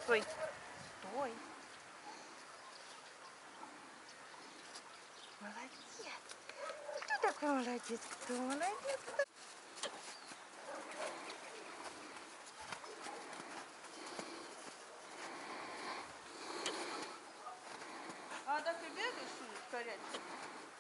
Стой. Стой. Молодец. Ты такой молодец. Кто молодец? А так ты бегаешь, что ли, в корячке?